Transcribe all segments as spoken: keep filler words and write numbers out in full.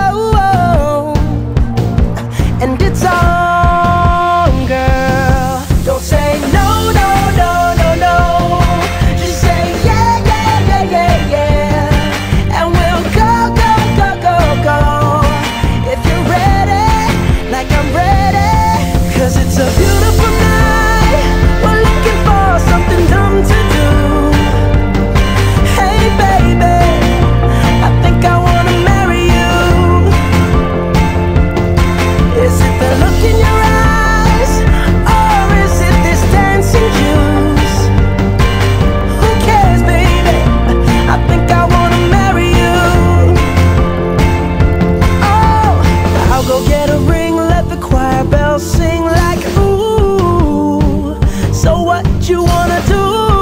oh, and it's on, girl. Don't say no, no, no, no, no. Just say yeah, yeah, yeah, yeah, yeah, and we'll go, go, go, go, go. If you're ready, like I'm ready, 'cause it's a beautiful night. We're looking for something dumb to do. Hey baby, I think I wanna marry you. Is it the look in your eyes, or is it this dancing juice? Who cares, baby? I think I wanna marry you. Oh, I'll go get a ring, let the choir bells sing like ooh. So what you wanna do?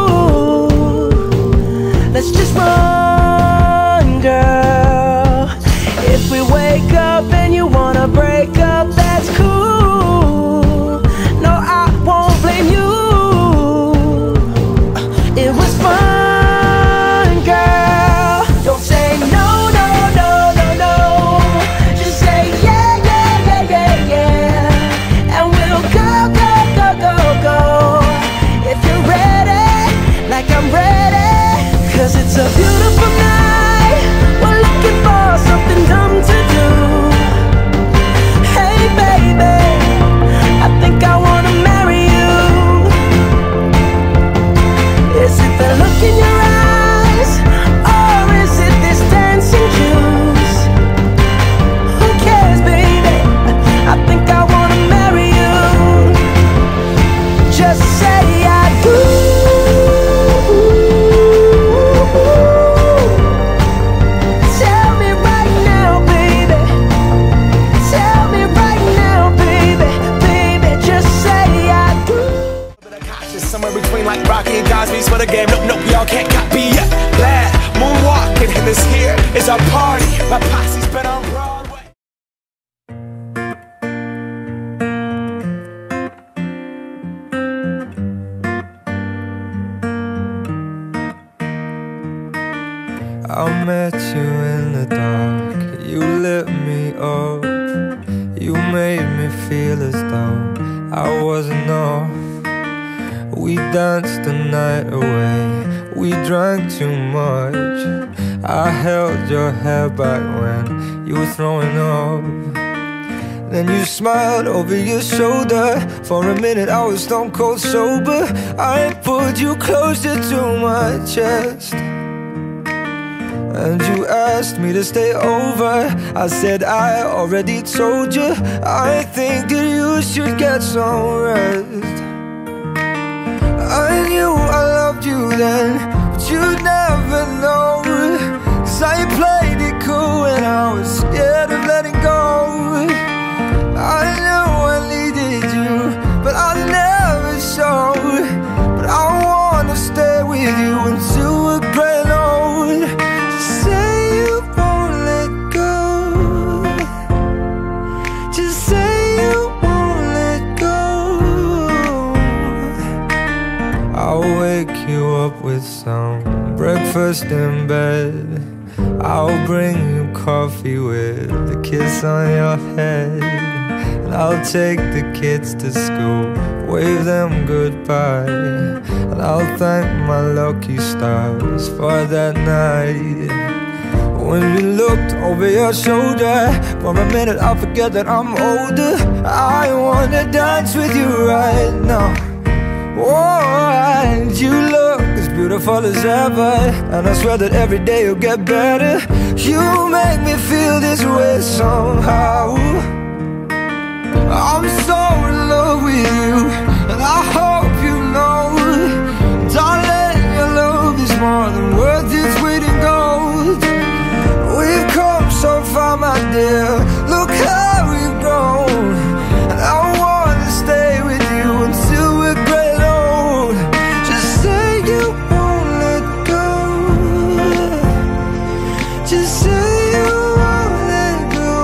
Let's just run, girl. If we wake up and you wanna break up, that's cool. No, I won't blame you. It was fun, girl. Don't say no, no, no, no, no. Just say yeah, yeah, yeah, yeah, yeah, and we'll go, go, go, go, go. If you're ready, like I'm ready, 'cause it's a beautiful night. We're looking for something dumb to do. Hey baby, I think I wanna marry you. Is it the look in your eyes, or is it this dancing juice? Who cares, baby? I think I wanna marry you. Just say I do. Tell me right now, baby. Tell me right now, baby. Baby, just say I do. Cautious, somewhere between like Rocky and Cosby's for the game. Nope, nope, y'all can't copy yet. Glad moonwalking, and this here is our party. My posse's been on Broadway. I met you in the dark, you lit me up. You made me feel as though I wasn't off. We danced the night away, we drank too much. I held your hair back when you were throwing up. Then you smiled over your shoulder. For a minute I was stone cold sober. I pulled you closer to my chest, and you asked me to stay over. I said I already told you, I think that you should get some rest. I knew I loved you then, but you'd never know, 'cause I played it cool and I was scared of letting go. I knew I needed you, but I never showed. But I wanna stay with you until we're grown old. Just say you won't let go. Just say you won't let go. I'll wake you up with some breakfast in bed. I'll bring you coffee with a kiss on your head. And I'll take the kids to school, wave them goodbye. And I'll thank my lucky stars for that night. When you looked over your shoulder, for a minute I forget that I'm older. I wanna dance with you right now. Oh, and you look as beautiful as ever, and I swear that every day you'll get better. You make me feel this way somehow. I'm so in love with you, and I hope you know, darling, your love is more than worth its weight in gold. We've come so far, my dear, look how we've grown. And I wanna stay with you until we're great old. Just say you won't let go. Just say you won't let go.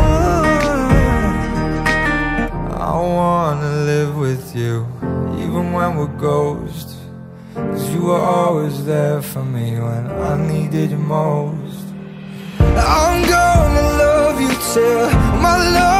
I wanna live with you, even when we're ghosts, 'cause you were always there for me when I needed you most. I'm gonna love you my love